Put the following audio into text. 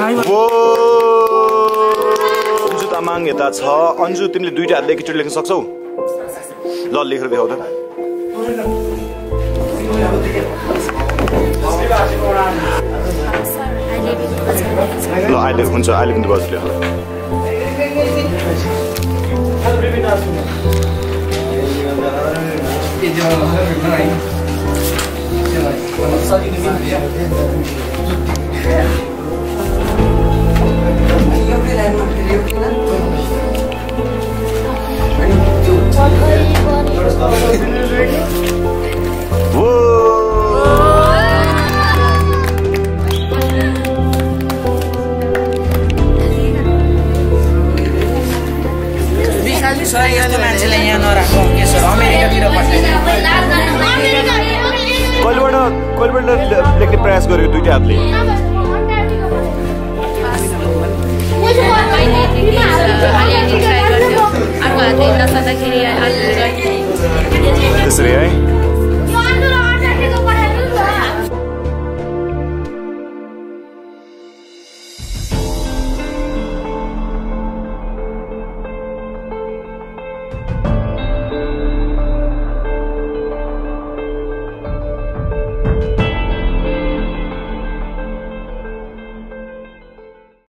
अन्जु तामाङ यता छ अन्जु तिमीले दुईटा हातले एकैचोटि लेख्न सक्छौ ल लेखेर देखाउ त ल अहिले हुन्छ अहिले पनि बज्यो यस्तो मान्छेलाई यहाँ नराख्नु के छ अमेरिकातिर कहिलेबाट लेख्ने प्रयास गर्यो दुईटा हातले त्यसरी है